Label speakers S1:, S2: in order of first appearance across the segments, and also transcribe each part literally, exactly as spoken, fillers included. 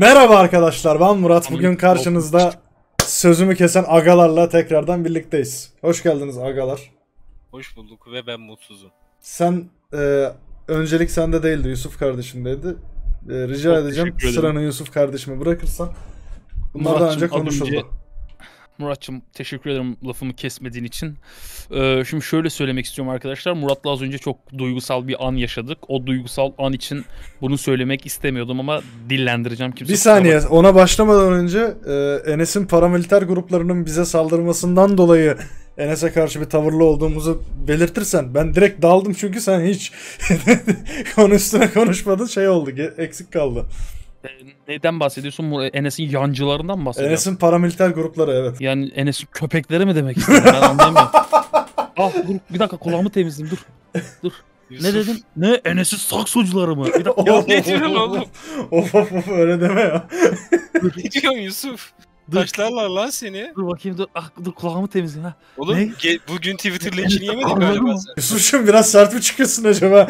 S1: Merhaba arkadaşlar, ben Murat. Bugün karşınızda sözümü kesen agalarla tekrardan birlikteyiz. Hoş geldiniz agalar.
S2: Hoş bulduk ve ben mutsuzum.
S1: Sen e, öncelik sende değildi, Yusuf kardeşindeydi. E, rica Çok edeceğim sıranı Yusuf kardeşime bırakırsan. Bunlardan önce konuşuldu. Önce...
S3: Murat'cığım teşekkür ederim lafımı kesmediğin için. Ee, şimdi şöyle söylemek istiyorum arkadaşlar. Murat'la az önce çok duygusal bir an yaşadık. O duygusal an için bunu söylemek istemiyordum ama dillendireceğim. Kimse
S1: bir saniye bak. Ona başlamadan önce e, Enes'in paramiliter gruplarının bize saldırmasından dolayı Enes'e karşı bir tavırlı olduğumuzu belirtirsen. Ben direkt daldım çünkü sen hiç konuştuğuna konuşmadın, şey oldu, eksik kaldı.
S3: Neyden bahsediyorsun? Enes'in yancılarından mı bahsediyorsun?
S1: Enes'in paramiliter grupları, evet.
S3: Yani Enes'in köpekleri mi demek istedin? Ben anlayamıyorum. Ah dur bir dakika, kulağımı temizleyeyim, dur. Dur. Yusuf. Ne dedim? Ne? Enes'in saksocuları mı? Bir dakika.
S2: Ya ne diyorsun oğlum?
S1: Of of of, öyle deme ya.
S2: Ne diyorsun Yusuf? Taşlarlar lan seni.
S3: Dur bakayım, dur. Ah dur, kulağımı temizleyeyim ha.
S2: Oğlum ge- bugün Twitter linçini yemedin galiba sen.
S1: Yusuf'cum biraz sert mi çıkıyorsun acaba?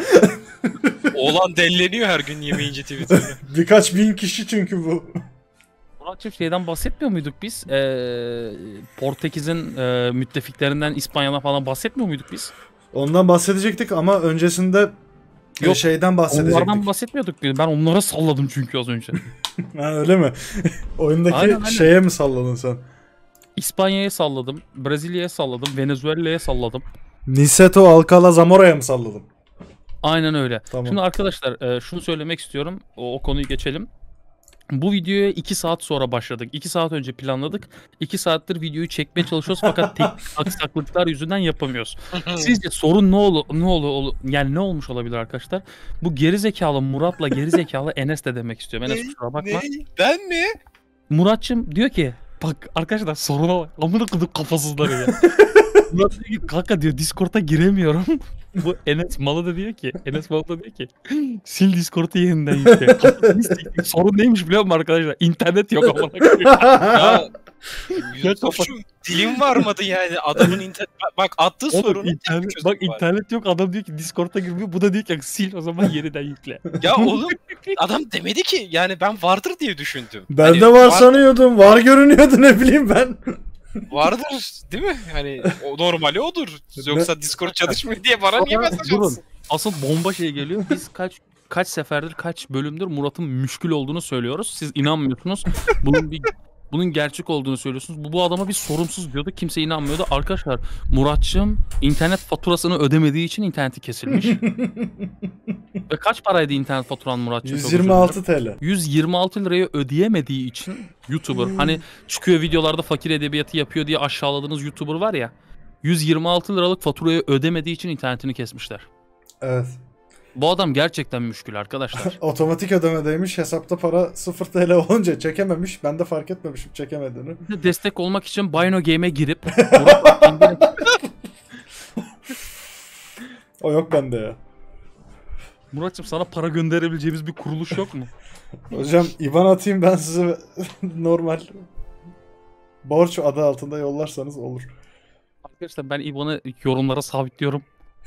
S2: Oğlan delleniyor her gün yemeyince Twitter'da.
S1: Birkaç bin kişi çünkü bu.
S3: Muratçım, şeyden bahsetmiyor muyduk biz? Ee, Portekiz'in e, müttefiklerinden, İspanya'dan falan bahsetmiyor muyduk biz?
S1: Ondan bahsedecektik ama öncesinde Yok, şeyden bahsedecektik.
S3: Onlardan bahsetmiyorduk. Ben onlara salladım çünkü az önce.
S1: Ha, öyle mi? Oyundaki aynen, aynen. Şeye mi salladın sen?
S3: İspanya'ya salladım, Brezilya'ya salladım, Venezuela'ya salladım.
S1: Niceto Alcalá Zamora'ya mı salladım?
S3: Aynen öyle.
S1: Tamam.
S3: Şimdi arkadaşlar şunu söylemek istiyorum. O, o konuyu geçelim. Bu videoya iki saat sonra başladık. iki saat önce planladık. iki saattir videoyu çekmeye çalışıyoruz fakat teknik aksaklıklar yüzünden yapamıyoruz. Sizce sorun ne olu ne olu yani ne olmuş olabilir arkadaşlar? Bu gerizekalı Murat'la gerizekalı Enes de demek istiyorum. Enes kusura bakma.
S2: Ne? Ben mi?
S3: Murat'cığım diyor ki bak arkadaşlar, soruna bak. Amına koydum kafasızları ya. Murat diyor ki kanka diyor Discord'a giremiyorum. Bu Enes malı da diyor ki, Enes malı da diyor ki sil Discord'u yeniden yükle. Sorun neymiş biliyor musun arkadaşlar? İnternet yok amına koyayım.
S2: Ya Yusuf'cum dilim varmadı yani adamın internet, bak attığı sorunu
S3: internet, bak var. İnternet yok, adam diyor ki Discord'a girmiyor, bu da diyor ki sil o zaman yeniden yükle.
S2: Ya oğlum adam demedi ki, yani ben vardır diye düşündüm.
S1: Ben hani de var, var sanıyordum, var görünüyordu, ne bileyim ben.
S2: Vardır değil mi? Hani o normali odur. Yoksa Discord çalışmıyor diye bana niye mesaj atsın?
S3: Asıl bomba şey geliyor. Biz kaç kaç seferdir, kaç bölümdür Murat'ın müşkül olduğunu söylüyoruz. Siz inanmıyorsunuz. Bunun bir bunun gerçek olduğunu söylüyorsunuz. Bu bu adama bir sorumsuz diyordu. Kimse inanmıyordu. Arkadaşlar Murat'cığım internet faturasını ödemediği için interneti kesilmiş. Ve kaç paraydı internet faturan Murat'cığım?
S1: yüz yirmi altı TL.
S3: yüz yirmi altı lirayı ödeyemediği için YouTuber, hmm. hani çıkıyor videolarda fakir edebiyatı yapıyor diye aşağıladığınız YouTuber var ya, yüz yirmi altı liralık faturayı ödemediği için internetini kesmişler.
S1: Evet.
S3: Bu adam gerçekten müşkül arkadaşlar.
S1: Otomatik ödemedeymiş, hesapta para sıfır TL olunca çekememiş. Ben de fark etmemişim çekemediğini.
S3: Destek olmak için Bino Game'e girip
S1: o yok bende ya.
S3: Murat'cığım sana para gönderebileceğimiz bir kuruluş yok mu?
S1: Hocam İ B A N atayım ben size, normal borç adı altında yollarsanız olur.
S3: Arkadaşlar ben İ B A N'ı yorumlara sabitliyorum.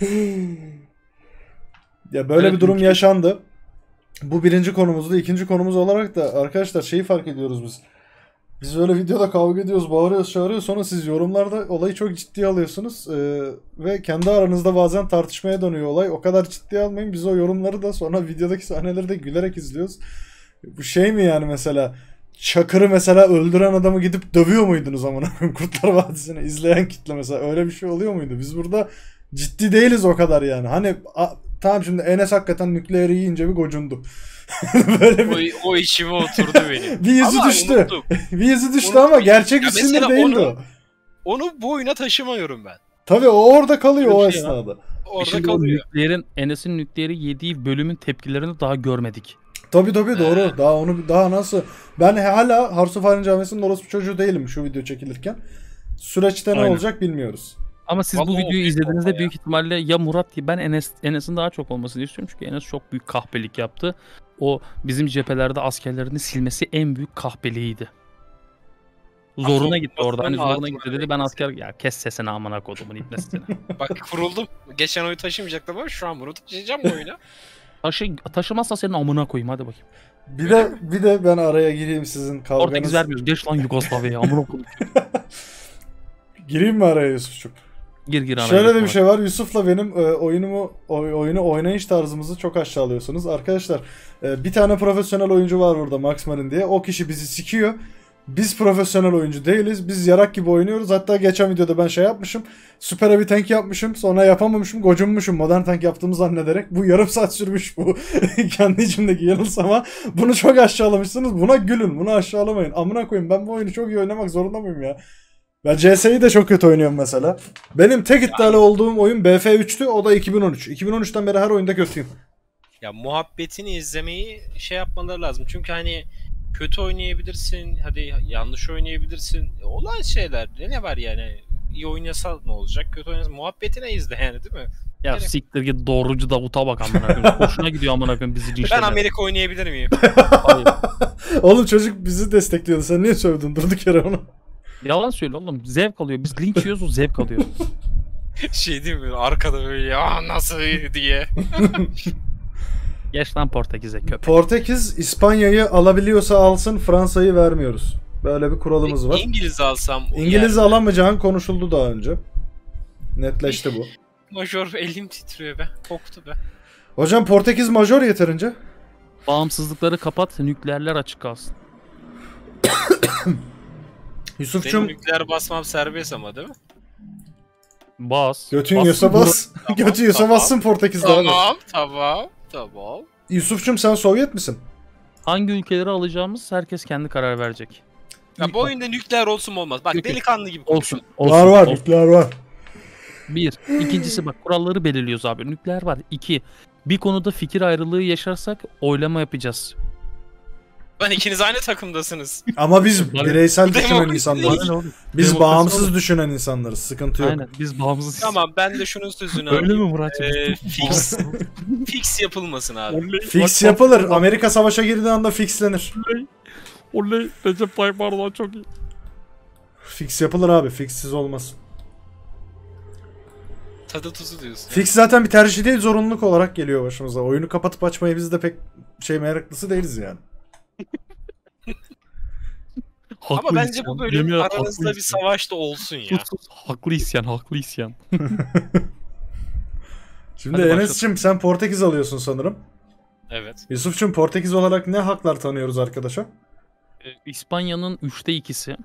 S1: Ya böyle evet, bir durum yaşandı. Bu birinci konumuzdu. İkinci konumuz olarak da arkadaşlar şeyi fark ediyoruz biz. Biz böyle videoda kavga ediyoruz, bağırıyoruz, çağırıyoruz. Sonra siz yorumlarda olayı çok ciddiye alıyorsunuz. Ee, ve kendi aranızda bazen tartışmaya dönüyor olay. O kadar ciddiye almayın. Biz o yorumları da sonra videodaki sahneleri de gülerek izliyoruz. Bu şey mi yani mesela? Çakır'ı mesela öldüren adamı gidip dövüyor muydunuz amına koyayım? Kurtlar Vadisi'ni izleyen kitle mesela. Öyle bir şey oluyor muydu? Biz burada ciddi değiliz o kadar yani. Hani a, tamam şimdi Enes hakikaten nükleeri yiyince bir gocundu.
S2: Böyle bir... o, o içime oturdu benim.
S1: Bir yüzü ama düştü. Bir yüzü düştü ama gerçek bir sinir değildi o.
S2: Onu bu oyuna taşımıyorum ben.
S1: Tabii o orada kalıyor o esnada.
S2: Ya. Orada Şimdi kalıyor.
S3: Nükleerin, Enes'in nükleeri yediği bölümün tepkilerini daha görmedik.
S1: Tabii tabii doğru. Ee. Daha onu daha nasıl? Ben hala Harsufarin Camisi'nin orospu çocuğu değilim şu video çekilirken. Süreçte ne Aynen. olacak bilmiyoruz.
S3: Ama siz Vallahi bu videoyu izlediğinizde ya. büyük ihtimalle ya Murat diye ben Enes Enes'in daha çok olmasını istiyorum çünkü Enes çok büyük kahpelik yaptı. O bizim cephelerde askerlerini silmesi en büyük kahpeliğiydi. Zoruna Atom, gitti orada. Hani zoruna gitti dedi ben asker ya kes sesini amına kodumun ibnesini.
S2: Bak kuruldum. Geçen oyu taşımayacaktım ama şu an bunu taşıyacağım bu oyuna.
S3: Taşı taşımazsa senin amına koyayım hadi bakayım.
S1: Bir de bir de ben araya gireyim sizin
S3: Portekiz
S1: kavganız.
S3: vermiyoruz. Geç lan Yugoslavya'ya. Amına koyayım.
S1: Gireyim mi araya Yusuf'cum?
S3: Gir gir araya.
S1: Şöyle de bir
S3: gir.
S1: şey var. Yusuf'la benim e, oyunumu oy- oyunu oynayış tarzımızı çok aşağılıyorsunuz. Arkadaşlar e, bir tane profesyonel oyuncu var burada, Max Marin diye. O kişi bizi sikiyor. Biz profesyonel oyuncu değiliz. Biz yarak gibi oynuyoruz. Hatta geçen videoda ben şey yapmışım. Süper Heavy tank yapmışım. Sonra yapamamışım. Gocunmuşum. Modern tank yaptığımı zannederek. Bu yarım saat sürmüş bu. Kendi içimdeki yanılsama. Bunu çok aşağılamışsınız. Buna gülün. Bunu aşağılamayın. Amına koyayım. Ben bu oyunu çok iyi oynamak zorunda mıyım ya? Ben C S'yi de çok kötü oynuyorum mesela. Benim tek iddialı olduğum oyun B F üç'tü. O da iki bin on üç. iki bin on üç'ten beri her oyunda kötüyüm.
S2: Ya muhabbetini izlemeyi şey yapmaları lazım. Çünkü hani kötü oynayabilirsin, hadi yanlış oynayabilirsin. Olan şeyler ne var yani? İyi oynasa ne olacak? Kötü oynasa muhabbetine izle yani, değil mi?
S3: Ya
S2: Gerek-
S3: siktir git doğrucu Davut'a bak amına koyayım. Hoşuna gidiyor amına koyayım bizi
S2: Ben
S3: cinçlemek.
S2: Amerika oynayabilir miyim?
S3: Hayır.
S1: Oğlum çocuk bizi destekliyordu. Sen niye sövdün durduk yere onu?
S3: Yalan söyle oğlum. Zevk alıyor. Biz linç yiyoruz o zevk alıyor.
S2: Şey değil mi? Arkada böyle ya nasıl diye.
S3: Geç lan Portekiz'e köpek.
S1: Portekiz İspanya'yı alabiliyorsa alsın, Fransa'yı vermiyoruz. Böyle bir kuralımız var.
S2: İngiliz alsam.
S1: İngiliz
S2: yani,
S1: alamayacağın konuşuldu daha önce. Netleşti bu.
S2: Major elim titriyor be. Koktu be.
S1: Hocam Portekiz major yeterince.
S3: Bağımsızlıkları kapat, nükleerler açık kalsın.
S1: Yusufçum
S2: Benim nükleer basmam serbest ama, değil mi?
S3: Bas.
S1: götün
S3: bas.
S1: yiyorsa bas.
S2: Tamam,
S1: Götün yiyorsa
S2: tamam.
S1: bassın Portekiz'de abi.
S2: Tamam, tamam, tamam.
S1: Yusufçum sen Sovyet misin?
S3: Hangi ülkeleri alacağımız herkes kendi karar verecek.
S2: Ya bu oyunda nükleer olsun mu olmaz? Bak
S3: Yok, yok.
S2: delikanlı gibi konuşun.
S3: Olsun. olsun
S1: Var var,
S3: olsun.
S1: nükleer var.
S3: Bir. İkincisi bak kuralları belirliyoruz abi. Nükleer var. İki. Bir konuda fikir ayrılığı yaşarsak oylama yapacağız.
S2: Ben ikiniz aynı takımdasınız.
S1: Ama biz
S3: Bana-
S1: bireysel
S2: Bu
S1: düşünen
S2: demokrasi
S1: insanlarız.
S2: değil.
S3: Bana ne oğlum?
S1: Biz
S3: Demokrasi
S1: bağımsız
S3: oğlum.
S1: düşünen insanlarız. Sıkıntı yok.
S3: Aynen biz bağımsız.
S2: Tamam, ben de şunun sözünü
S3: Öyle
S2: alayım.
S3: mi Murat'cığım?
S2: Ee, fix, fix yapılmasın abi.
S1: Fix yapılır. Amerika savaşa girdiği anda fixlenir.
S3: Oley Recep Tayyip Erdoğan çok iyi.
S1: Fix yapılır abi. Fixsiz olmaz.
S2: Tadı tuzu diyorsun.
S1: Fix zaten bir tercih değil, zorunluluk olarak geliyor başımıza. Oyunu kapatıp açmayı biz de pek şey meraklısı değiliz yani.
S2: Ama bence bu bölüm aranızda bir savaş da olsun ya.
S3: Sus sus. Haklı isyan, haklı isyan.
S1: Şimdi
S3: Hadi
S1: Enes'cim sen Portekiz alıyorsun sanırım.
S2: Evet.
S1: Yusuf'cum Portekiz olarak ne haklar tanıyoruz arkadaşa?
S3: Ee, İspanya'nın üçte ikisi.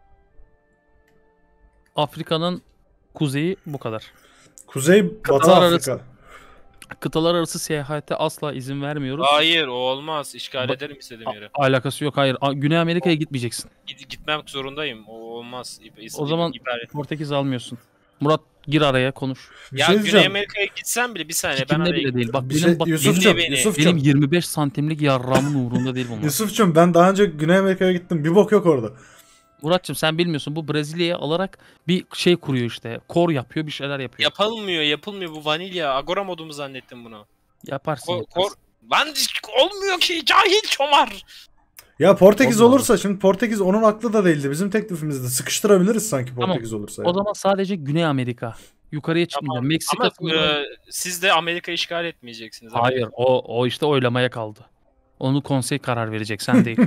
S3: Afrika'nın kuzeyi bu kadar.
S1: Kuzey Batı
S3: Kıtalar
S1: Afrika.
S3: arası- Kıtalar arası seyahate asla izin vermiyoruz.
S2: Hayır, o olmaz. İşgal
S3: Ba-
S2: ederim istediğim yere.
S3: A- alakası yok hayır. A- Güney Amerika'ya gitmeyeceksin.
S2: Git, gitmek zorundayım. O olmaz. İp- is-
S3: O zaman
S2: iptal et.
S3: Portekiz almıyorsun. Murat gir araya konuş.
S1: Bir
S2: Ya
S1: şey
S2: Güney
S1: diyeceğim.
S2: Amerika'ya gitsem bile bir saniye ben
S3: Fikrimde
S2: araya
S3: bile değil. Bak
S1: Bir
S3: benim
S1: şey,
S3: bak
S1: Yusuf'cum,
S2: beni-
S1: Yusuf'cum,
S3: benim yirmi beş santimlik yarramın uğrunda değil bunlar.
S1: Yusuf'cum ben daha önce Güney Amerika'ya gittim. Bir bok yok orada.
S3: Muratçım sen bilmiyorsun bu Brezilya'ya alarak bir şey kuruyor işte. Kor yapıyor bir şeyler yapıyor.
S2: Yapılmıyor, yapılmıyor bu vanilya. Agora modu mu zannettim bunu?
S3: Yaparsın.
S2: Kor,
S3: yaparsın.
S2: kor... Lan olmuyor ki, cahil çomar.
S1: Ya Portekiz
S3: Olmadı.
S1: olursa, şimdi Portekiz onun aklı da değildi. Bizim teklifimizde sıkıştırabiliriz sanki Portekiz olursa.
S3: O
S1: ya.
S3: zaman sadece Güney Amerika. Yukarıya çıkmayacağım. Meksika
S2: Ama
S3: sınırı-
S2: e, siz de Amerika işgal etmeyeceksiniz.
S3: Hayır o, o işte oylamaya kaldı. Onu konsey karar verecek sen değil.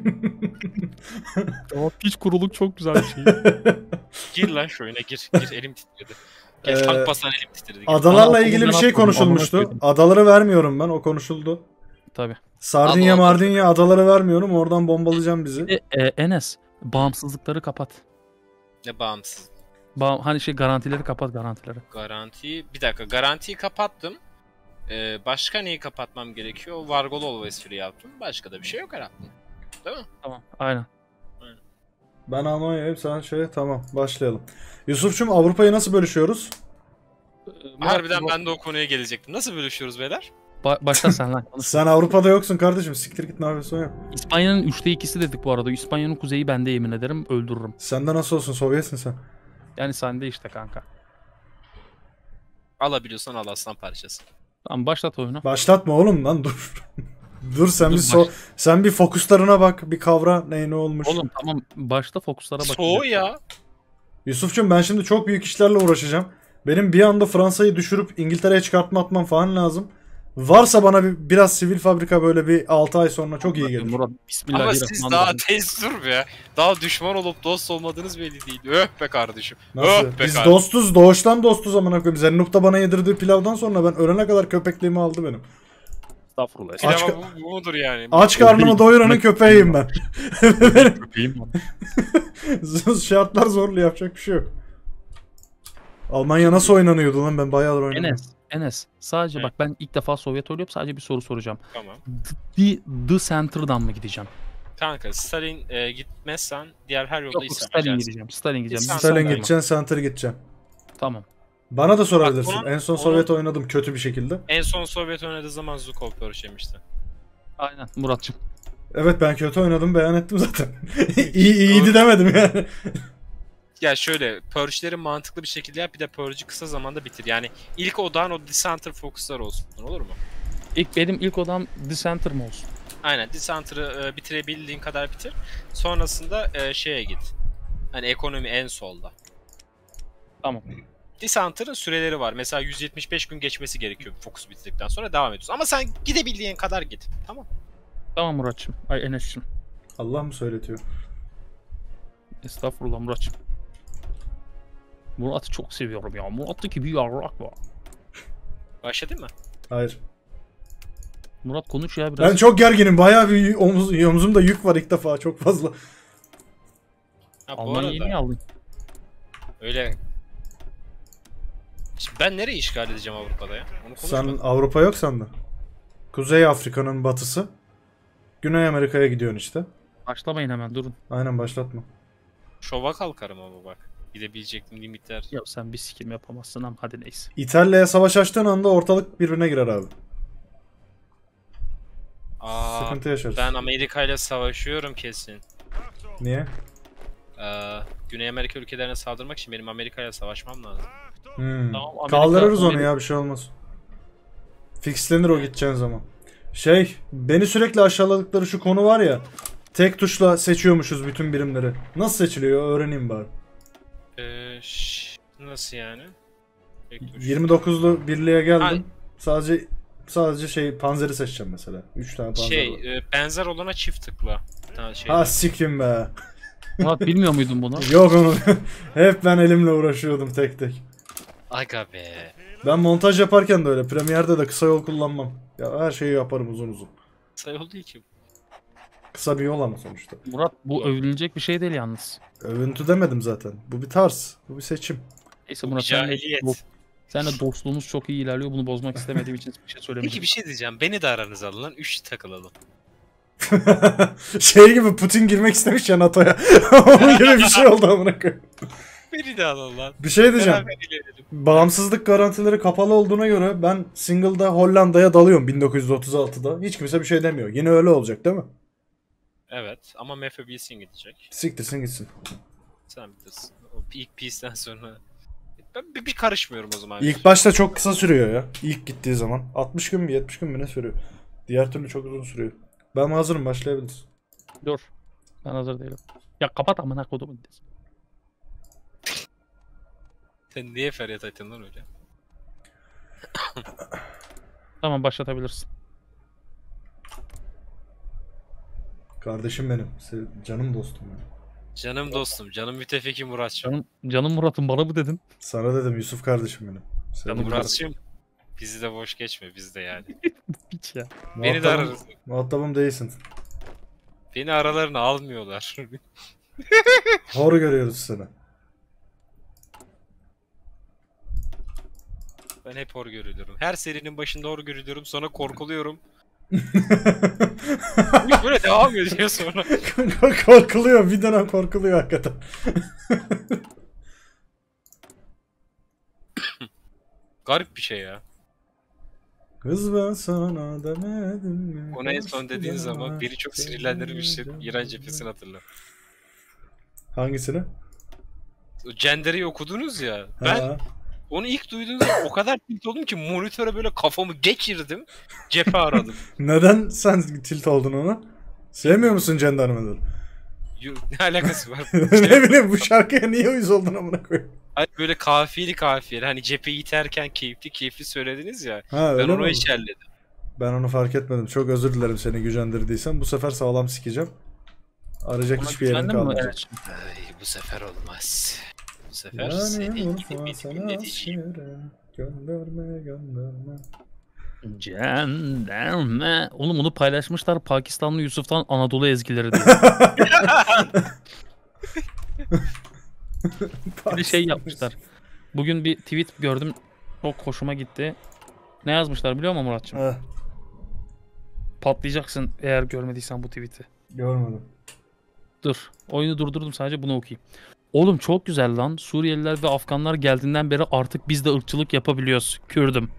S3: O piç kuruluk çok güzel bir şey.
S2: Gir lan şu oyuna, gir. Gir, elim titredi. Gel,
S1: Ee,
S2: tank basan elim titredi. Gir.
S1: Adalarla
S3: Ama
S1: ilgili bir
S3: ondan
S1: şey
S3: atmadım,
S1: konuşulmuştu.
S3: amına koydum.
S1: Adaları vermiyorum ben, o konuşuldu.
S3: Tabii.
S1: Sardinya
S2: Ada-
S1: Mardinya adaları vermiyorum, oradan bombalayacağım bizi.
S3: E, e, Enes bağımsızlıkları kapat.
S2: Ne bağımsız.
S3: Ba hani şey garantileri kapat garantileri.
S2: Garanti. Bir dakika, garantiyi kapattım. Ee, başka neyi kapatmam gerekiyor? Vargol Always Free yaptım. Başka da bir şey yok herhalde. Değil mi?
S3: Tamam aynen.
S1: Ben Almanya'yım, sen şey, tamam başlayalım. Yusuf'cum Avrupa'yı nasıl bölüşüyoruz?
S2: Harbiden ben de o konuya gelecektim. Nasıl bölüşüyoruz beyler?
S3: Ba başla sen lan. konuş.
S1: Sen Avrupa'da yoksun kardeşim, siktir git, ne yapıyorsun ya?
S3: İspanya'nın üçte ikisi dedik bu arada. İspanya'nın kuzeyi bende yemin ederim öldürürüm.
S1: Sende nasıl olsun, Sovyetsin sen.
S3: Yani sende işte kanka.
S2: Alabiliyorsan al aslan parçası.
S3: Tamam başlat oyunu.
S1: Başlatma oğlum lan, dur. Dur sen
S3: Dur,
S1: bir so sen bir fokuslarına bak, bir kavra ne ne olmuş.
S3: Oğlum tamam başta fokuslara bak.
S2: Soğu ya.
S1: Yusuf'cum ben şimdi çok büyük işlerle uğraşacağım. Benim bir anda Fransa'yı düşürüp İngiltere'ye çıkartma atmam falan lazım. Varsa bana bir, biraz sivil fabrika böyle bir altı ay sonra çok iyi gelir.
S3: Murat
S2: Ama
S3: bismillahirrahmanirrahim.
S2: siz daha tez dur be. Daha düşman olup dost olmadığınız belli değil. Öh be kardeşim.
S1: Nasıl?
S2: Öh be
S1: Biz
S2: kardeşim.
S1: dostuz. Doğuştan dostuz amına koyayım. Zennup da bana yedirdiği pilavdan sonra ben ölene kadar köpekliğimi aldı benim.
S3: Estağfurullah.
S1: Aç
S2: Pilava
S1: ka-
S2: bu, bu mudur yani?
S1: Aç karnımı doyuranın köpeğiyim ben.
S3: Köpeğim var.
S1: Şartlar zorlu, yapacak bir şey yok. Almanya nasıl oynanıyordu lan, ben bayağıdır oynamadım.
S3: Enes, Enes sadece
S2: Hı.
S3: bak ben ilk defa Sovyet oynuyorum, sadece bir soru soracağım.
S2: Tamam.
S3: The, the Center'dan mı gideceğim?
S2: Kanka Stalin e, gitmezsen diğer her yolda
S3: Yok
S2: İslam
S3: Stalin
S2: gidersin.
S3: gideceğim. Stalin gideceğim.
S2: Sen-
S3: The
S1: Stalin
S3: Center mı?
S1: gideceksin, Center gideceksin.
S3: Tamam.
S1: Bana da sorabilirsin.
S2: Bak, onun-
S1: en son
S2: onun-
S1: Sovyet oynadım kötü bir şekilde.
S2: En son Sovyet oynadığı zaman Zukov görüşemişti.
S3: Aynen Muratçım.
S1: Evet, ben kötü oynadım, beyan ettim zaten. İyi iyiydi demedim yani.
S2: Ya şöyle, purge'leri mantıklı bir şekilde yap, bir de purge'ü kısa zamanda bitir. Yani ilk odağın o Dissenter fokuslar olsun, olur mu?
S3: İlk benim ilk odam The Center mı olsun?
S2: Aynen, Dissenter'ı e, bitirebildiğin kadar bitir. Sonrasında e, şeye git. Hani ekonomi en solda.
S3: Tamam.
S2: Dissenter'ın süreleri var. Mesela yüz yetmiş beş gün geçmesi gerekiyor fokus bitirdikten sonra, devam ediyorsun. Ama sen gidebildiğin kadar git. Tamam.
S3: Tamam Muratçım. Ay Enes'cim.
S1: Allah mı söyletiyor?
S3: Estağfurullah Muratçım. Murat'ı çok seviyorum ya. Murat'taki bir yarrak var.
S2: Başladın mı?
S1: Hayır.
S3: Murat konuş ya biraz.
S1: Ben çok gerginim. Bayağı bir omuz, omzumda yük var ilk defa. Çok fazla.
S2: Ha, bu
S3: Almanya'yı
S2: arada
S3: niye aldın?
S2: öyle... Şimdi ben nereye işgal edeceğim Avrupa'da ya? Onu
S1: Sen
S2: konuşmadık.
S1: Avrupa yok sende. Kuzey Afrika'nın batısı. Güney Amerika'ya gidiyorsun işte.
S3: Başlamayın hemen durun.
S1: Aynen, başlatma.
S2: Şova kalkarım ama bak. Gidebilecektim limitler.
S3: Ya sen bir sikim yapamazsın ama hadi neyse.
S1: İtalya'ya savaş açtığın anda ortalık birbirine girer abi.
S2: Aa,
S1: Sıkıntı yaşarız.
S2: ben Amerika ile savaşıyorum kesin.
S1: Niye?
S2: Ee, Güney Amerika ülkelerine saldırmak için benim Amerika ile savaşmam lazım.
S1: Hmm.
S3: Tamam, Amerika-
S1: Kaldırırız onu
S3: Amerika-
S1: ya, bir şey olmaz. Fixlenir o gideceğin zaman. Şey, beni sürekli aşağıladıkları şu konu var ya. Tek tuşla seçiyormuşuz bütün birimleri. Nasıl seçiliyor öğreneyim bari.
S2: Ee, şş, nasıl yani? Bekle, şu-
S1: yirmi dokuzlu birliğe geldim.
S2: Ay.
S1: Sadece sadece şey panzeri seçeceğim mesela. üç tane panzer var.
S2: Şey, e, benzer olana çift tıkla. Ha, şey,
S1: Ha sikim be.
S3: Murat bilmiyor muydun bunu?
S1: Yok onu. Hep ben elimle uğraşıyordum tek tek.
S2: Aga be.
S1: Ben montaj yaparken de öyle. Premiere'de de kısa yol kullanmam. Ya her şeyi yaparım uzun uzun.
S2: Sayı değil ki.
S1: Kısa bir yol ama sonuçta.
S3: Murat bu övünülecek bir şey değil yalnız.
S1: Övüntü demedim zaten. Bu bir tarz. Bu bir seçim.
S3: Neyse
S2: Bu
S3: Murat senle,
S2: cahiliyet.
S3: do- senle dostluğumuz çok iyi ilerliyor. Bunu bozmak istemediğim için bir şey söylemeyeceğim.
S2: Peki bir şey diyeceğim. Beni de aranıza alın lan. Üç takılalım.
S1: Şey gibi, Putin girmek istemiş ya NATO'ya. Onun gibi bir şey oldu amına koyayım.
S2: Beni de alın lan.
S1: Bir şey diyeceğim.
S2: Beraber ilerleyelim.
S1: Bağımsızlık garantileri kapalı olduğuna göre ben single'da Hollanda'ya dalıyorum bin dokuz yüz otuz altıda. Hiç kimse bir şey demiyor. Yine öyle olacak değil mi?
S2: Evet ama M F B'sin gidecek.
S1: Siktirsin gitsin.
S2: Sen bilirsin. O ilk piece'den sonra. Ben bir, bir karışmıyorum o zaman.
S1: İlk başta çok kısa sürüyor ya. İlk gittiği zaman. altmış gün mü yetmiş gün mü ne sürüyor? Diğer türlü çok uzun sürüyor. Ben hazırım, başlayabiliriz.
S3: Dur. Ben hazır değilim. Ya kapat amına kodumun.
S2: Sen niye feryat ettin lan öyle?
S3: Tamam başlatabilirsin.
S1: Kardeşim benim. sev- Canım dostum benim.
S2: Canım dostum, canım müttefikim Muratçım.
S3: Canım, canım Murat'ım bana mı dedin?
S1: Sana dedim Yusuf kardeşim benim. Sevgili
S3: Canım
S2: Muratçım, bizi de boş geçme, biz de yani.
S3: Piç ya.
S2: Beni de
S1: Muhatabım-
S2: ararız.
S1: Muhatabım değilsin.
S2: Beni aralarına almıyorlar.
S1: Hor görüyoruz seni.
S2: Ben hep hor görülüyorum. Her serinin başında hor görülüyorum, sonra korkuluyorum. Bu iş böyle devam ediyor sonra.
S1: Korkuluyor. Bir dönem korkuluyor hakikaten.
S2: Garip bir şey ya.
S1: Kız ben sana demedim mi?
S2: Onu en son dediğin zaman beni çok sinirlendirmişti. İran cephesini hatırla.
S1: Hangisini?
S2: O Cendere'yi okudunuz ya. Ben
S1: Ha.
S2: onu ilk duyduğum zaman o kadar tilt oldum ki monitöre böyle kafamı geçirdim. Cephe aradım.
S1: Neden sen tilt oldun ona? Sevmiyor musun jandarmaları?
S2: Yo, ne alakası var?
S1: Ne bileyim, bu şarkıya niye uyuz oldun amına koyayım?
S2: Hani böyle kafiyeli kafiyeli. Hani cepheyi iterken keyifli keyifli söylediniz ya.
S1: Ha,
S2: Ben
S1: öyle
S2: onu
S1: mi oldu?
S2: içerledim.
S1: Ben onu fark etmedim. Çok özür dilerim seni gücendirdiysem. Bu sefer sağlam sikeceğim. Arayacak
S3: Ona
S1: hiçbir yerin
S3: güvendin mi?
S1: kalmayacak.
S3: Evet.
S2: Ay, bu sefer olmaz. Bu sefer
S1: Yani
S2: seni
S1: unutma
S2: gibi
S1: sana
S2: dinleteceğim.
S1: askere. Gönderme gönderme.
S3: Cenderme. Oğlum onu paylaşmışlar Pakistanlı Yusuf'tan Anadolu ezgileri diye. Bir de şey yapmışlar. Bugün bir tweet gördüm. Çok hoşuma gitti. Ne yazmışlar biliyor musun Muratçım?
S1: Heh,
S3: Patlayacaksın eğer görmediysen bu tweet'i.
S1: görmedim.
S3: Dur. Oyunu durdurdum sadece bunu okuyayım. Oğlum çok güzel lan. Suriyeliler ve Afganlar geldiğinden beri artık biz de ırkçılık yapabiliyoruz. Kürdüm.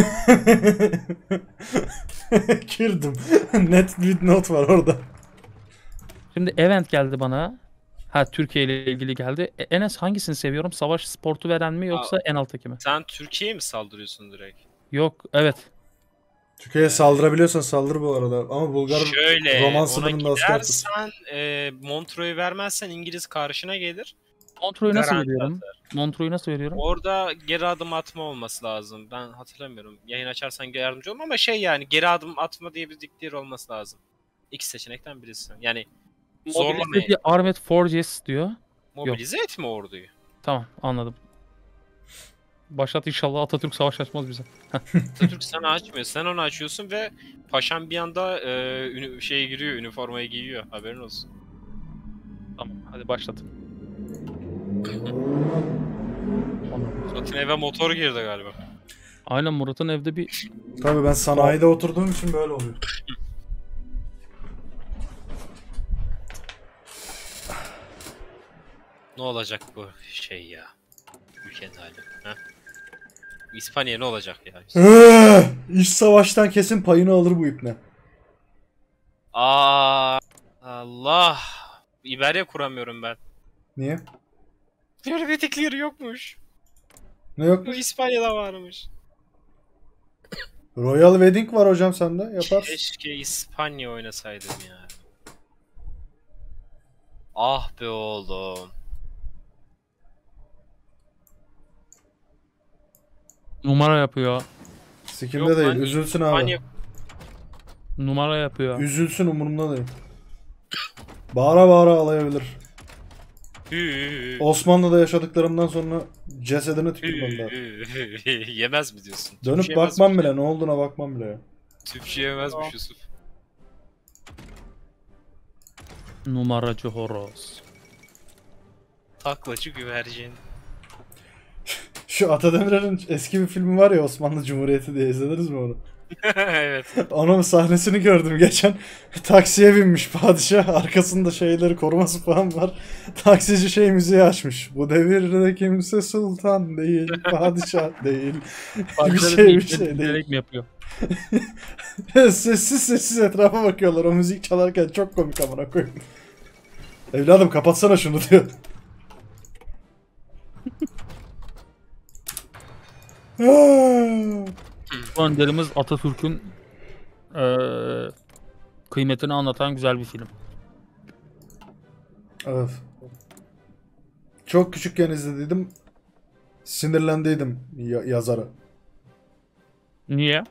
S1: Kürdüm. Net bir not var orada.
S3: Şimdi event geldi bana. Ha Türkiye ile ilgili geldi. E, Enes hangisini seviyorum? Savaş sportu veren mi yoksa en alttaki mi?
S2: Sen Türkiye'ye mi saldırıyorsun direkt?
S3: Yok evet.
S1: Türkiye'ye saldırabiliyorsan saldır bu arada. Ama Bulgar
S2: Şöyle
S1: roman
S2: ona
S1: sınırında asker tut.
S2: gidersen e, Montreux'u vermezsen İngiliz karşına gelir.
S3: Montreux'u nasıl
S2: Garanti
S3: veriyorum? Montreux'u nasıl veriyorum?
S2: Orada geri adım atma olması lazım. Ben hatırlamıyorum. Yayın açarsan yardımcı olma ama şey yani geri adım atma diye bir diktir olması lazım. İki seçenekten birisi. Yani zorlamayın.
S3: Mobility Armed Forces diyor.
S2: Mobilize etme orduyu.
S3: Tamam anladım. Başlat inşallah Atatürk savaş açmaz bize.
S2: Atatürk sana açmıyor. Sen onu açıyorsun ve paşam bir anda e, ünü, şeye giriyor, üniformaya giyiyor. Haberin olsun.
S3: Tamam hadi başlat.
S2: Murat'ın eve motor girdi galiba.
S3: Aynen Murat'ın evde bir
S1: Tabii ben sanayide oturduğum için böyle oluyor.
S2: Ne olacak bu şey ya? Ülkenin hali. Ha? İspanya ne olacak ya?
S1: Eee, İç savaştan kesin payını alır bu ipne.
S2: Aa, Allah. İberya kuramıyorum ben.
S1: Niye?
S2: Hürmetikleri yokmuş.
S1: Ne yok?
S2: Bu İspanya'da varmış.
S1: Royal Wedding var hocam sende. Yaparsın.
S2: Keşke İspanya oynasaydım ya. Ah be oğlum.
S3: numara yapıyor.
S1: Sikimde
S2: Yok
S1: değil.
S2: lan,
S1: Üzülsün abi.
S2: İspanya
S3: Numara yapıyor.
S1: Üzülsün umurumda değil. Bağıra bağıra alayabilir.
S2: Hü-
S1: Osmanlı'da yaşadıklarımdan sonra cesedine tükürmem ben.
S2: hü- Yemez mi diyorsun?
S1: Dönüp
S2: Tüpçü yemez
S1: bakmam
S2: mi?
S1: bile. Ne olduğuna bakmam bile ya.
S2: Tüpçü yemezmiş Yusuf.
S3: Numaracı horoz.
S2: Taklacı güvercin.
S1: Şu Atademir'in eski bir filmi var ya, Osmanlı Cumhuriyeti diye, izlediniz mi onu?
S2: Evet.
S1: Onun sahnesini gördüm geçen. Taksiye binmiş padişah. Arkasında şeyleri, koruması falan var. Taksici şey müziği açmış. Bu devirde kimse sultan değil, padişah değil. bir şey bir şey değil.
S3: Bilerek mi yapıyor?
S1: Sessiz sessiz etrafa bakıyorlar. O müzik çalarken çok komik amına koyayım. Evladım kapatsana şunu diyor.
S3: Bu önderimiz Atatürk'ün eee kıymetini anlatan güzel bir film.
S1: Evet. Çok küçükken izlediydim. Sinirlendiydim ya- yazara.
S3: Niye?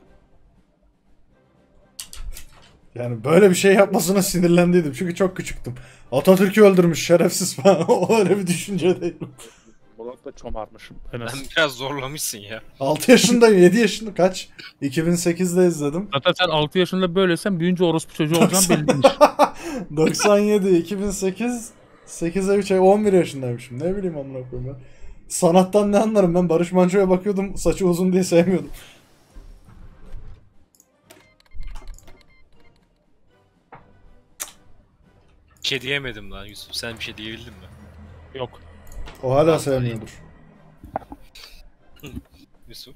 S1: Yani böyle bir şey yapmasına sinirlendiydim. Çünkü çok küçüktüm. Atatürk'ü öldürmüş şerefsiz falan. O öyle bir düşünce değil.
S3: Burak da çomarmışım. Enes.
S2: Ben biraz zorlamışsın ya.
S1: altı yaşındayım. yedi yaşında kaç? iki bin sekizde izledim.
S3: Zaten sen altı yaşında böyleysen büyüyünce orospu çocuğu olacaksın belliymiş.
S1: doksan yedi, iki bin sekiz, sekize üç ay, on bir yaşındaymışım. Ne bileyim amına koyayım ben. Sanattan ne anlarım ben? Barış Manço'ya bakıyordum, saçı uzun diye sevmiyordum.
S2: Bir şey diyemedim lan Yusuf. Sen bir şey diyebildin mi?
S3: Yok.
S1: O hala sevmiyordur.
S2: Yusuf.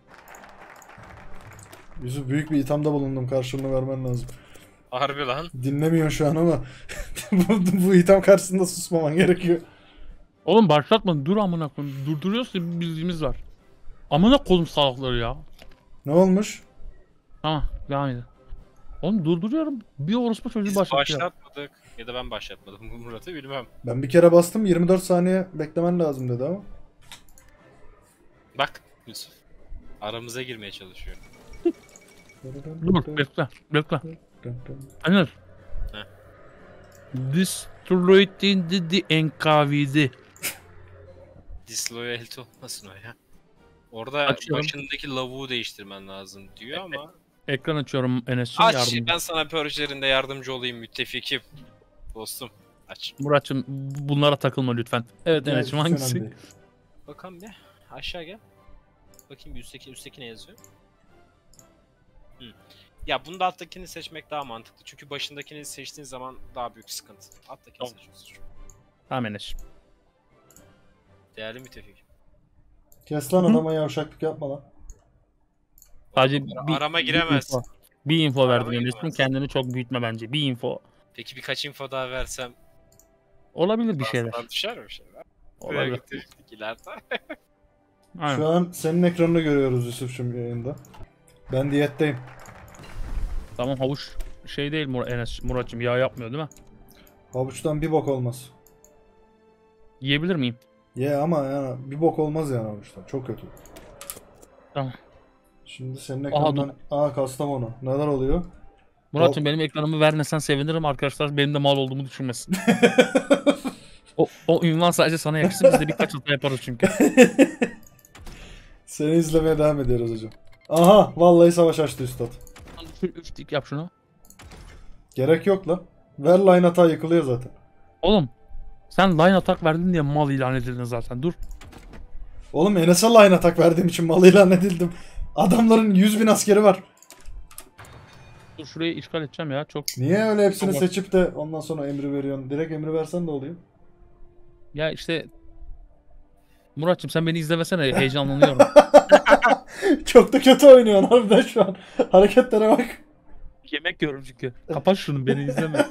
S1: Yusuf, büyük bir ithamda bulundum. Karşılığını vermen lazım.
S2: Harbi lan.
S1: Dinlemiyor şu an ama bu, bu itham karşısında susmaman gerekiyor.
S3: Oğlum başlatma dur amına koyayım. Durduruyorsa bir bildiğimiz var. Amına koydum salakları ya.
S1: Ne olmuş?
S3: Tamam devam edin. Oğlum durduruyorum. Bir orospu çocuğu
S2: Biz
S3: başlatıyor.
S2: başlatmadık. Ya da ben başlatmadım. Bu Murat'ı bilmem.
S1: Ben bir kere bastım, yirmi dört saniye beklemen lazım dedi ama.
S2: Bak Yusuf. Aramıza girmeye çalışıyor.
S3: Dur bekle bekle. Enes.
S2: Heh.
S3: Destroyed in the, the N K V D.
S2: Disloyalty olmasın o ya. Orada
S3: Açıyorum.
S2: başındaki lavuğu değiştirmen lazım diyor ama.
S3: Ekran açıyorum Enes'ciğim.
S2: Aç,
S3: Yardımcı.
S2: ben sana Purger'inde yardımcı olayım müttefikim. Dostum aç.
S3: Murat'cığım bunlara takılma lütfen. Evet Enes'ciğim hangisi?
S2: Bakalım bir aşağı gel. Bakayım üstteki üstteki ne yazıyor? Hı. Ya bunda alttakini seçmek daha mantıklı. Çünkü başındakini seçtiğin zaman daha büyük sıkıntı. Alttakini
S3: Tamam.
S2: seçiyorsun.
S3: Tamam Enes.
S2: Değerli müttefik.
S1: Kes lan adama yavşaklık yapma lan.
S3: Sadece
S2: Ara-
S3: bir,
S2: arama
S3: bir
S2: giremez.
S3: info, bir info
S2: Arama
S3: verdim Enes'ciğim.
S2: giremez.
S3: Kendini çok büyütme bence. Bir info.
S2: Peki birkaç info daha versem
S3: Olabilir bir şeyler.
S2: aslında düşer mi bir şeyler?
S3: Olabilir.
S2: Müttefiklik ileride.
S3: Aynen.
S1: Şu an senin ekranını görüyoruz Yusuf'cum yayında. Ben diyetteyim.
S3: Tamam havuç şey değil Mur Enes Murat'cığım yağ yapmıyor değil mi?
S1: Havuçtan bir bok olmaz.
S3: Yiyebilir miyim?
S1: Ye ama yani bir bok olmaz yani havuçtan. Çok kötü.
S3: Tamam.
S1: Şimdi senin
S3: Aha,
S1: ekrandan... Aa Kastamonu. Neler oluyor?
S3: Murat'cığım benim ekranımı vermesen sevinirim arkadaşlar. Benim de mal olduğumu düşünmesin. o, o ünvan sadece sana yakışsın. Biz de birkaç hata yaparız çünkü.
S1: Seni izlemeye devam ediyoruz hocam. Aha vallahi savaş açtı üstad.
S3: Üftik yap şunu.
S1: Gerek yok lan. Ver line hata yıkılıyor zaten.
S3: Oğlum sen line atak verdin diye mal ilan edildin zaten. Dur.
S1: Oğlum Enes'e line atak verdiğim için mal ilan edildim. Adamların yüz bin askeri var.
S3: Dur şurayı işgal edeceğim ya. Çok
S1: Niye öyle hepsini
S3: Tamam.
S1: seçip de ondan sonra emri veriyorsun? Direkt emri versen de oluyor.
S3: ya işte Murat'cığım sen beni izlemesene heyecanlanıyorum.
S1: Çok da kötü oynuyorsun harbiden şu an. Hareketlere bak.
S3: Yemek yiyorum çünkü. Kapat şunu beni izleme.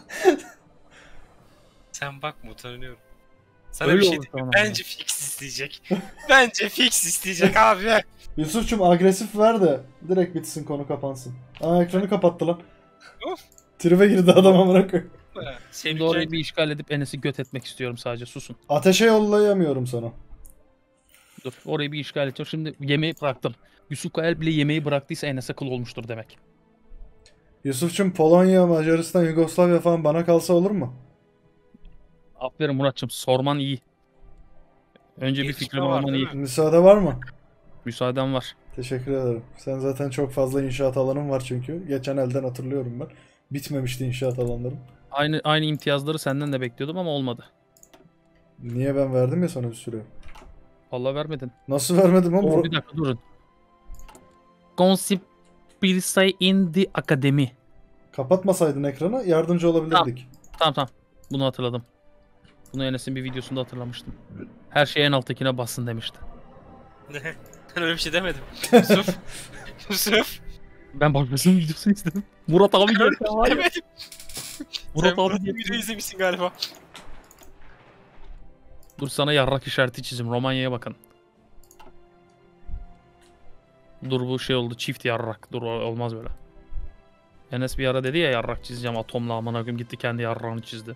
S2: Sen bakma utanıyorum. Sana
S3: Öyle
S2: bir şey
S3: olur
S2: diyeyim mi?
S3: tamam.
S2: Bence fix isteyecek. Bence fix isteyecek abi.
S1: Yusuf'cum agresif ver de direkt bitsin konu kapansın. Aa ekranı kapattı lan.
S2: Of.
S1: Tribe girdi adam amına koyayım.
S3: Şimdi orayı bir işgal edip Enes'i göt etmek istiyorum sadece susun.
S1: Ateşe yollayamıyorum sana.
S3: Dur orayı bir işgal edeceğim. Şimdi yemeği bıraktım. Yusuf Kayal bile yemeği bıraktıysa Enes'e kıl olmuştur demek.
S1: Yusuf'cum Polonya, Macaristan, Yugoslavya falan bana kalsa olur mu?
S3: Aferin Murat'cığım sorman iyi. Önce bir
S2: Gelişme
S3: fikrim
S2: var,
S3: alman
S2: değil
S3: iyi.
S2: mi?
S1: Müsaade var mı?
S3: Müsaaden var.
S1: Teşekkür ederim. Sen zaten çok fazla inşaat alanın var çünkü. Geçen elden hatırlıyorum ben. Bitmemişti inşaat alanlarım.
S3: Aynı aynı imtiyazları senden de bekliyordum ama olmadı.
S1: Niye ben verdim ya sana bir süre?
S3: Vallahi vermedin.
S1: Nasıl vermedim oğlum?
S3: Oo,
S1: Bro-
S3: bir dakika durun. Conspiracy in the Academy.
S1: Kapatmasaydın ekranı yardımcı olabilirdik.
S3: Tamam tamam. Bunu hatırladım. Bunu Enes'in bir videosunda hatırlamıştım. Her şey en alttakine bassın demişti.
S2: Ben öyle bir şey demedim. Yusuf. Yusuf.
S3: Ben başkasının videosunu izledim. Murat abi geldi. var ya.
S2: Demedim.
S3: Murat
S2: Sen
S3: abi
S2: Murat'ın
S3: geldi.
S2: videoyu izlemişsin galiba.
S3: Dur sana yarrak işareti çizim. Romanya'ya bakın. Dur bu şey oldu. Çift yarrak. Dur o- olmaz böyle. Enes bir ara dedi ya yarrak çizeceğim atomla amına koyayım gitti kendi yarrağını çizdi.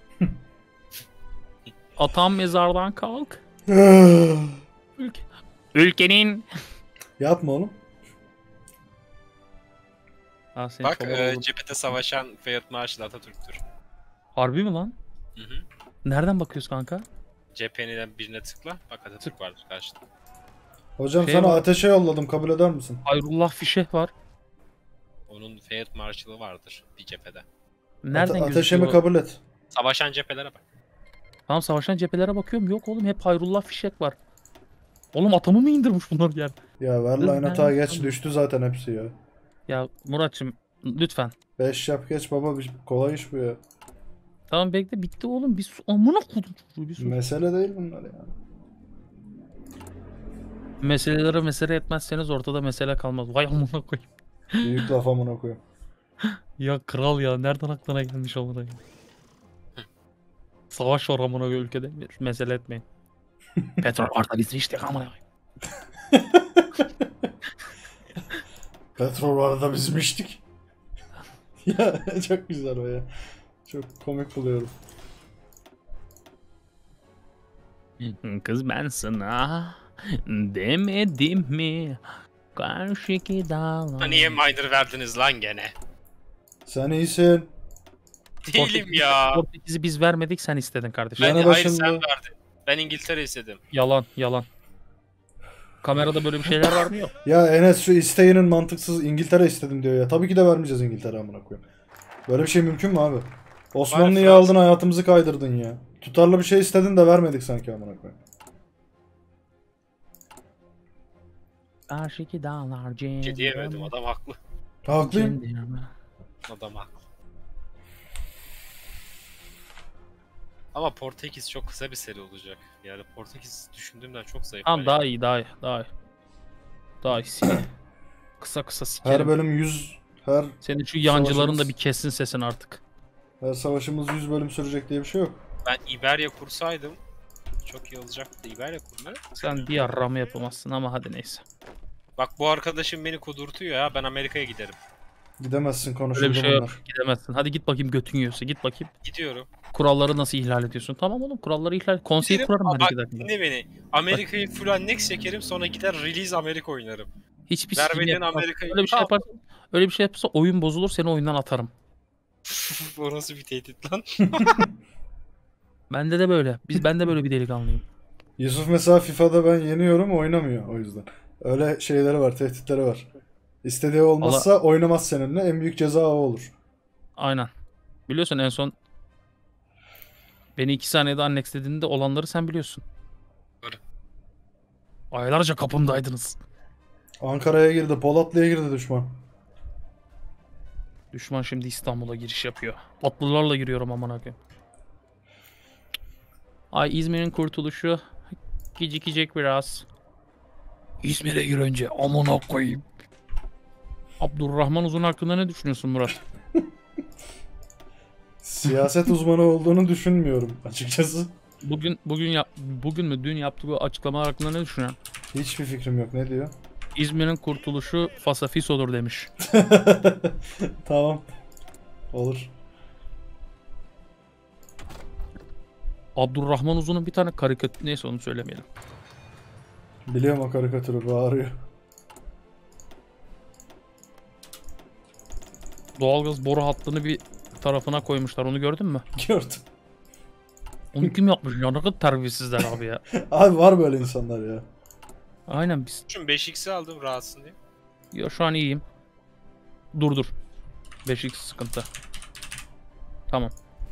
S3: Atam mezardan kalk. Ülke. Ülkenin.
S1: Yapma oğlum.
S3: Ha, senin
S2: Bak
S3: çoban
S2: e,
S3: oğlun.
S2: cephete savaşan Feyyat Marshall Atatürk'tür.
S3: Harbi mi lan?
S2: Hı hı.
S3: Nereden bakıyoruz kanka?
S2: Cephenin birine tıkla. Bak Atatürk vardır karşıda.
S1: Hocam
S3: Şey
S1: sana
S3: var.
S1: ateşe yolladım kabul eder misin?
S3: Hayrullah Fişeh var.
S2: Onun Feyyat Marshall'ı vardır bir cephede.
S3: Nereden
S1: Ate-
S3: gözüküyor?
S1: ateşemi kabul et.
S2: Savaşan cephelere bak.
S3: Tamam savaşan cephelere bakıyorum. Yok oğlum hep Hayrullah Fişek var. Oğlum atamı mı indirmiş bunlar yer?
S1: Ya ver
S3: Dur,
S1: line
S3: ben-
S1: hata geç düştü zaten hepsi ya.
S3: Ya Muratçım lütfen.
S1: beş yap geç baba bir- kolay iş bu ya.
S3: Tamam bekle bitti oğlum. Bir su amına kodum çocuğu bir su.
S1: Mesele değil bunlar ya.
S3: Meselelere mesele etmezseniz ortada mesele kalmaz. Vay amına koyayım.
S1: Büyük laf amına koyayım.
S3: Ya kral ya nereden aklına gelmiş amına koyayım. Savaş var amına koyayım ülkede. Mesele etmeyin. Petrol var da biz içtik amına koyayım.
S1: Petrol vardı da bizim içtik. Ya çok güzel o ya. Çok komik buluyorum.
S3: Kız ben sana demedim mi? Karşıki dağlar.
S2: Hani niye minor verdiniz lan gene?
S1: Sen iyisin.
S2: Değilim ya.
S3: Portekiz'i biz vermedik, sen istedin kardeşim.
S2: Ben,
S1: Yanı
S2: hayır
S1: başında-
S2: sen verdin. Ben İngiltere istedim.
S3: Yalan yalan. Kamerada böyle bir şeyler var mı? Yok.
S1: Ya Enes şu isteğinin mantıksız, İngiltere istedim diyor ya. Tabii ki de vermeyeceğiz İngiltere amına koyayım. Böyle bir şey mümkün mü abi? Osmanlı'yı
S2: Var,
S1: aldın, hayatımızı kaydırdın ya. Tutarlı bir şey istedin de vermedik sanki amına koyayım.
S3: Karşıki dağlar.
S2: Bir şey diyemedim, adam haklı.
S1: Haklıyım.
S2: Adam haklı. Ama Portekiz çok kısa bir seri olacak. Yani Portekiz düşündüğümden çok zayıf.
S3: Tamam
S2: Hani
S3: daha iyi daha iyi daha iyi. Daha iyi sikerim. Kısa kısa sikerim.
S1: Her bölüm yüz, her
S3: Senin şu yancıların da
S1: Savaşımız-
S3: bir kessin sesini artık.
S1: her savaşımız yüz bölüm sürecek diye bir şey yok.
S2: ben İberya kursaydım çok iyi olacaktı. İberya kurma.
S3: Sen diğer ramı yapamazsın ama hadi neyse.
S2: Bak bu arkadaşım beni kudurtuyor ya, ben Amerika'ya giderim.
S1: Gidemezsin,
S3: Öyle
S1: konuşuldu
S3: bir şey
S1: bunlar.
S3: yok. Gidemezsin. Hadi git bakayım, götün yiyorsa git bakayım.
S2: Gidiyorum.
S3: Kuralları nasıl ihlal ediyorsun? Tamam oğlum, kuralları ihlal. Konseyi
S2: Giderim,
S3: kurarım ben
S2: bak
S3: iki dakika.
S2: dinle beni. Amerika'yı full annex çekerim, sonra gider release Amerika oynarım.
S3: Hiçbir şey
S2: Vermediğin
S3: yapmaz.
S2: Amerika'yı...
S3: Öyle bir şey
S2: Tamam.
S3: yaparsan, öyle bir şey yaparsa oyun bozulur, seni oyundan atarım.
S2: O nasıl bir tehdit lan?
S3: Bende de böyle. Biz ben de böyle bir delikanlıyım.
S1: Yusuf mesela FIFA'da ben yeniyorum, oynamıyor o yüzden. Öyle şeyleri var, tehditleri var. İstediği olmazsa oynamaz seninle, en büyük ceza o olur.
S3: Aynen. Biliyorsun en son beni iki saniyede annexlediğinde olanları sen biliyorsun.
S2: Doğru.
S3: Aylarca kapımdaydınız.
S1: Ankara'ya girdi, Polatlı'ya girdi düşman.
S3: Düşman şimdi İstanbul'a giriş yapıyor. Atlılarla giriyorum amına koyayım. Ay İzmir'in kurtuluşu gecikecek biraz. İzmir'e gir önce amına koyayım. Abdurrahman Uzun hakkında ne düşünüyorsun Murat?
S1: Siyaset uzmanı olduğunu düşünmüyorum açıkçası.
S3: Bugün bugün yap bugün mü dün yaptığı açıklamalar hakkında ne düşünüyorsun?
S1: Hiçbir fikrim yok, ne diyor?
S3: İzmir'in kurtuluşu Fasafiso'dur demiş.
S1: Tamam. Olur.
S3: Abdurrahman Uzun'un bir tane karikatür, neyse onu söylemeyelim.
S1: Biliyorum o karikatürü, bağırıyor.
S3: Doğalgaz boru hattını bir tarafına koymuşlar, onu gördün mü?
S1: Gördüm.
S3: Onu kim yapmış ya, ne kadar terbiyesizler abi ya.
S1: Abi var böyle insanlar ya.
S3: Aynen biz.
S2: Şimdi beş x'i aldım rahatsın diye.
S3: Ya şu an iyiyim. Dur dur. beş x sıkıntı. Tamam.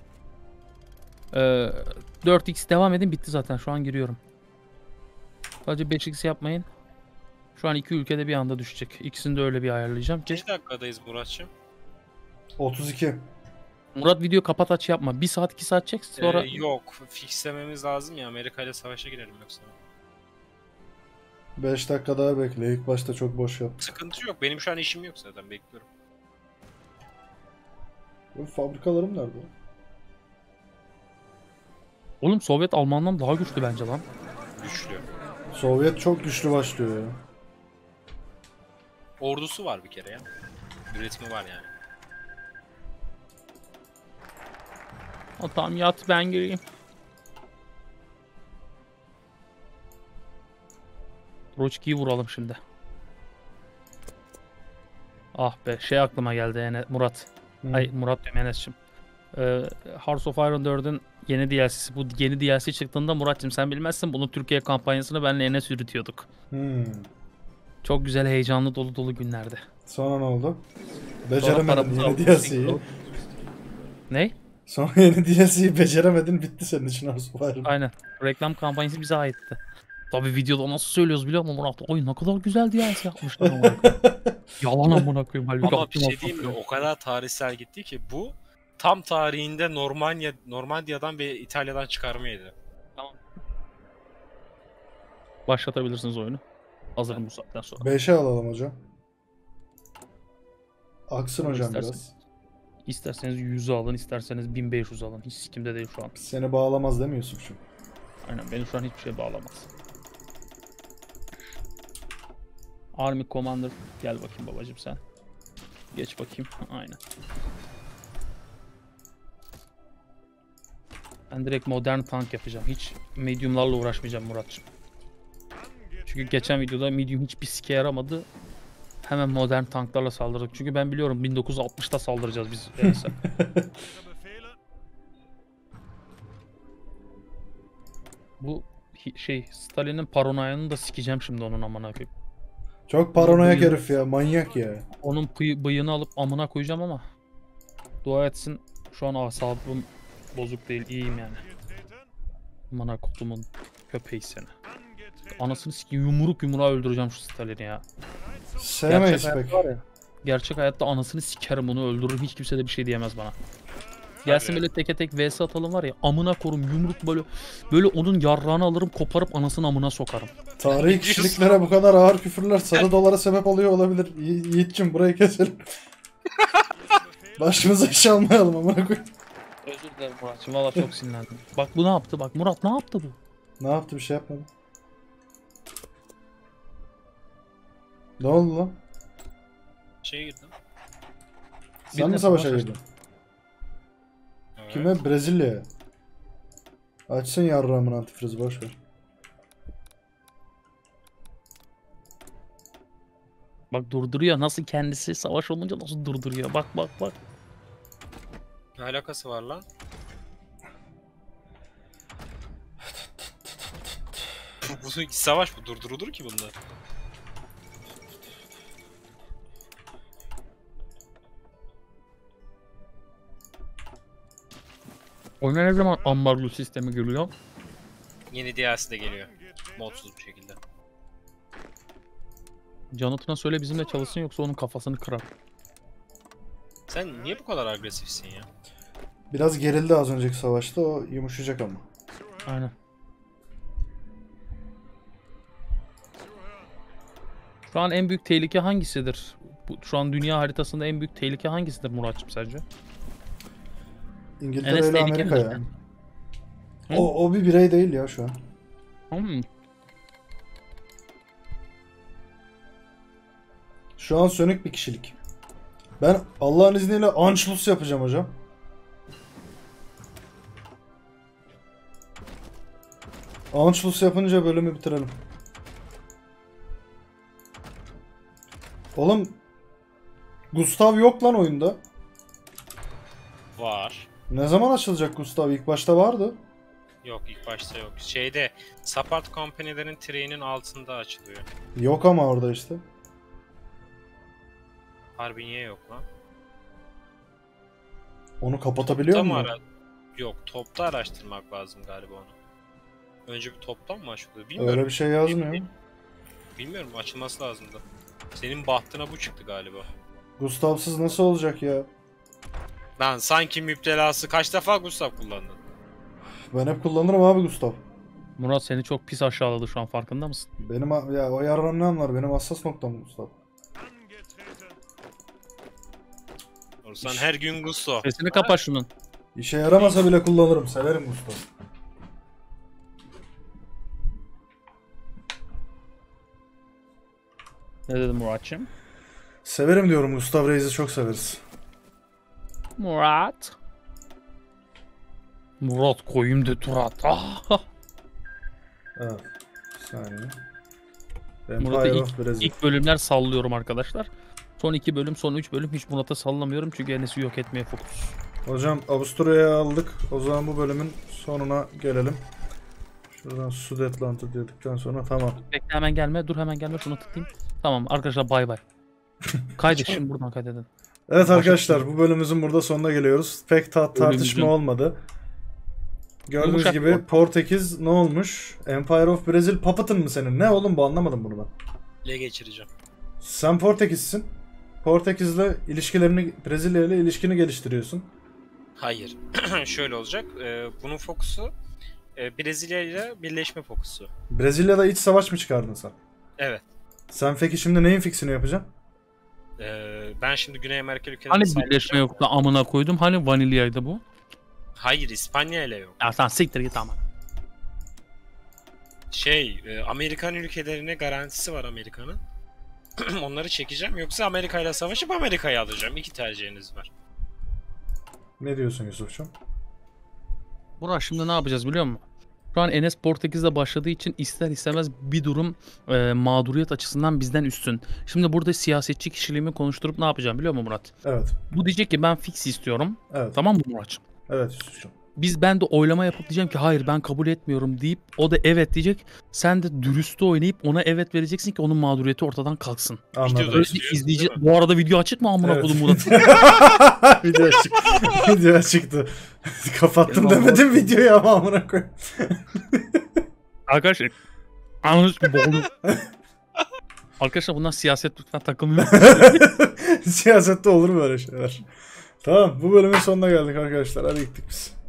S3: Ee, dört x devam edin, bitti zaten, şu an giriyorum. Sadece beş x yapmayın. Şu an iki ülkede bir anda düşecek. İkisini de öyle bir ayarlayacağım ki.
S2: Kaç dakikadayız Muratçım?
S1: otuz iki.
S3: Murat video kapat aç yapma. bir saat iki saat çek sonra.
S2: Ee, yok. Fixlememiz lazım ya. Amerika ile savaşa girelim yoksa.
S1: beş dakika daha bekle. İlk başta çok boş yap.
S2: Sıkıntı yok. Benim şu an işim yok zaten. Bekliyorum.
S1: Bu fabrikalarım nerede?
S3: Oğlum Sovyet Alman'dan daha güçlü bence lan.
S2: Güçlü.
S1: Sovyet çok güçlü başlıyor ya.
S2: Ordusu var bir kere ya. Üretimi var yani.
S3: O tamam, yat ben gireyim. Troçki'yi vuralım şimdi. Ah be, şey aklıma geldi Enes, Murat.
S1: Hı.
S3: Ay Murat diyorum, Enes'cim. Ee, Hearts of Iron dördün yeni D L C'si. Bu yeni D L C çıktığında Murat'cığım sen bilmezsin, bunu Türkiye kampanyasını benle Enes yürütüyorduk.
S1: Hmm.
S3: Çok güzel, heyecanlı, dolu dolu günlerdi.
S1: Sonra ne oldu?
S3: Sonra
S1: Beceremedin
S3: paramızı
S1: yeni
S3: aldık.
S1: D L C'yi.
S3: Ne?
S1: Sonra yeni D L C'yi beceremedin, bitti senin için Hearts of Iron.
S3: Aynen. Reklam kampanyası bize aitti. Tabii videoda nasıl söylüyoruz biliyor musun Murat? Oy ne kadar güzel D L C yapmışlar amına koyayım. Yalan amına koyayım. Halbuki
S2: Ama bir
S3: yaptım,
S2: şey
S3: yaptım.
S2: diyeyim mi? O kadar tarihsel gitti ki bu tam tarihinde Normanya, Normandiya'dan ve İtalya'dan çıkarmaydı.
S3: Başlatabilirsiniz oyunu. Hazırım bu saatten sonra.
S1: beşe alalım hocam. Aksın
S3: Tamam,
S1: hocam
S3: istersen.
S1: biraz.
S3: İsterseniz yüzü alın, isterseniz bin beş yüz alın. Hiç sikimde değil şu an.
S1: Seni bağlamaz değil mi Yusuf'cum?
S3: Aynen, beni şu an hiçbir şey bağlamaz. Army Commander, gel bakayım babacım sen. Geç bakayım. Aynen. Ben direkt modern tank yapacağım. Hiç mediumlarla uğraşmayacağım Muratçım. Çünkü geçen videoda medium hiçbir sike yaramadı. Hemen modern tanklarla saldırdık. Çünkü ben biliyorum bin dokuz yüz altmışta saldıracağız biz. Neyse. Bu hi- şey Stalin'in paranoyanını da sikeceğim şimdi onun amına koyayım.
S1: Çok paranoyak
S3: Bıyığı-
S1: herif ya. Manyak ya.
S3: Onun bıy- bıyığını alıp amına koyacağım ama dua etsin şu an asabım bozuk değil, iyiyim yani. Amına kodumun köpeği seni. Anasını sikeyim, yumruk yumruğa öldüreceğim şu Stalin'i ya.
S1: Sevmeyiz
S3: Gerçek
S1: pek.
S3: hayatta var ya, gerçek hayatta anasını sikerim, onu öldürürüm, hiç kimse de bir şey diyemez bana. Gelsin
S2: Abi.
S3: böyle teke tek vs atalım var ya, amına korum yumruk böyle böyle onun yarrağını alırım, koparıp anasının amına sokarım.
S1: Tarihi kişiliklere bu kadar ağır küfürler sarı dolara sebep oluyor olabilir. Yi- Yiğit'cim burayı keselim. Başımıza iş almayalım amına koyayım.
S3: Özür dilerim Murat'cığım, valla çok sinirlendim. Bak bu ne yaptı, bak Murat ne yaptı bu?
S1: Ne yaptı, bir şey yapmadı. Ne oldu lan?
S2: Şeye girdim.
S1: Sen
S3: Birine
S1: mi savaşa
S3: savaş
S1: girdin?
S2: Evet.
S1: Kime? Brezilya'ya. Açsın yarrağımın antifrizi, boş ver.
S3: Bak durduruyor, nasıl kendisi savaş olunca nasıl durduruyor, bak bak bak.
S2: Ne alakası var lan? Bu bu savaş bu durdurulur ki bunlar.
S3: Oyuna ne zaman ambargo sistemi geliyor?
S2: Yeni D L C de geliyor. Modsuz bir şekilde.
S3: Jonathan'a söyle bizimle çalışsın, yoksa onun kafasını kırar.
S2: Sen niye bu kadar agresifsin ya?
S1: Biraz gerildi az önceki savaşta, o yumuşayacak ama.
S3: Aynen. Şu an en büyük tehlike hangisidir? Bu, şu an dünya haritasında en büyük tehlike hangisidir Muratçım sence?
S1: İngiltere
S3: Enes
S1: ile
S3: tehlike
S1: Amerika
S3: midir
S1: ya.
S3: yani? Hı?
S1: O, o bir birey değil ya şu an.
S3: Hmm.
S1: Şu an sönük bir kişilik. Ben Allah'ın izniyle Anschluss yapacağım hocam. Anschluss yapınca bölümü bitirelim. Oğlum Gustav yok lan oyunda.
S2: Var.
S1: Ne zaman açılacak Gustav? İlk başta vardı.
S2: Yok ilk başta yok. Şeyde support company'lerin treğinin altında açılıyor.
S1: Yok ama orada işte.
S2: Harbi niye yok lan?
S1: Onu kapatabiliyor
S2: Topta mı
S1: musun?
S2: ara- Yok topta araştırmak lazım galiba onu. Önce bir toptan mı açılıyor? Bilmiyorum.
S1: Öyle bir şey yazmıyor.
S2: Bilmiyorum açılması lazımdı. Senin bahtına bu çıktı galiba.
S1: Gustav'sız nasıl olacak ya?
S2: Lan sanki müptelası kaç defa Gustav kullandın?
S1: Ben hep kullanırım abi Gustav.
S3: Murat seni çok pis aşağıladı şu an, farkında mısın?
S1: Benim a- ya o yarram ne anlar? Benim hassas noktam Gustav.
S2: Sen her gün Gustav.
S3: Sesini kapa şunun.
S1: İşe yaramasa bile kullanırım. Severim Gustav.
S3: Ne dedim Muratçım?
S1: Severim diyorum. Gustav Reis'i çok severiz.
S3: Murat. Murat koyayım de Turat. Ah.
S1: Evet. Bir saniye.
S3: Murat'ı
S1: Empire
S3: ilk,
S1: of Brazil.
S3: ilk bölümler sallıyorum arkadaşlar. Son iki bölüm, son üç bölüm hiç Murat'a sallamıyorum çünkü Enes'i yok etmeye fokus.
S1: Hocam Avusturya'ya aldık. O zaman bu bölümün sonuna gelelim. Şuradan Sudetlant'ı dedikten sonra tamam.
S3: Bekle, hemen gelme, dur hemen gelme, şunu tıklayayım. Tamam arkadaşlar, bay bay. Kaydet şimdi, buradan kaydedin.
S1: Evet arkadaşlar, bu bölümümüzün burada sonuna geliyoruz. Pek ta- tartışma
S3: Bölümümüzün-
S1: olmadı. Gördüğünüz
S3: Yumuşak
S1: gibi
S3: bu.
S1: Portekiz ne olmuş? Empire of Brazil puppet'ın mı senin? Ne oğlum bu, anlamadım bunu ben.
S2: Le geçireceğim.
S1: Sen Portekiz'sin. Portekiz'le ilişkilerini, Brezilya ile ilişkini geliştiriyorsun.
S2: Hayır. Şöyle olacak. Ee, bunun fokusu e, Brezilya ile birleşme fokusu.
S1: Brezilya'da iç savaş mı çıkardın sen?
S2: Evet.
S1: Sen peki şimdi neyin fixini yapacaksın?
S2: Ee, ben şimdi Güney Amerika ülkelerine
S3: Hani
S2: saldıracağım.
S3: birleşme yoktu, amına koydum, hani vanilyaydı bu?
S2: Hayır, İspanya ile yok.
S3: Ya sen siktir git ama.
S2: Şey, e, Amerikan ülkelerine garantisi var Amerika'nın. Onları çekeceğim, yoksa Amerika ile savaşıp Amerika'yı alacağım. İki tercihiniz var.
S1: Ne diyorsun Yusuf'cum?
S3: Murat şimdi ne yapacağız biliyor musun? Şu an Enes Portekiz'de başladığı için ister istemez bir durum e, mağduriyet açısından bizden üstün. Şimdi burada siyasetçi kişiliğimi konuşturup ne yapacağım biliyor musun Murat?
S1: Evet.
S3: Bu diyecek ki ben fix istiyorum.
S1: Evet.
S3: Tamam mı Murat'cığım?
S1: Evet Yusuf'cum.
S3: Biz ben de oylama yapıp diyeceğim ki hayır ben kabul etmiyorum deyip o da evet diyecek. Sen de dürüstü oynayıp ona evet vereceksin ki onun mağduriyeti ortadan kalksın.
S1: Anladım.
S2: Videoda
S3: Böyle
S2: istiyorsun,
S3: izleyici
S2: değil mi?
S3: bu arada video açık mı amına
S1: Evet.
S3: kodum Murat?
S1: Video çıktı. Video çıktı. Kapattım
S3: Benim
S1: demedim videoyu ama amına koy.
S3: Arkadaşlar anladınız gibi oldu. Arkadaşlar bunlar siyaset lütfen takılmıyor.
S1: Siyasette olur böyle şeyler. Tamam, bu bölümün sonuna geldik arkadaşlar. Hadi gittik biz.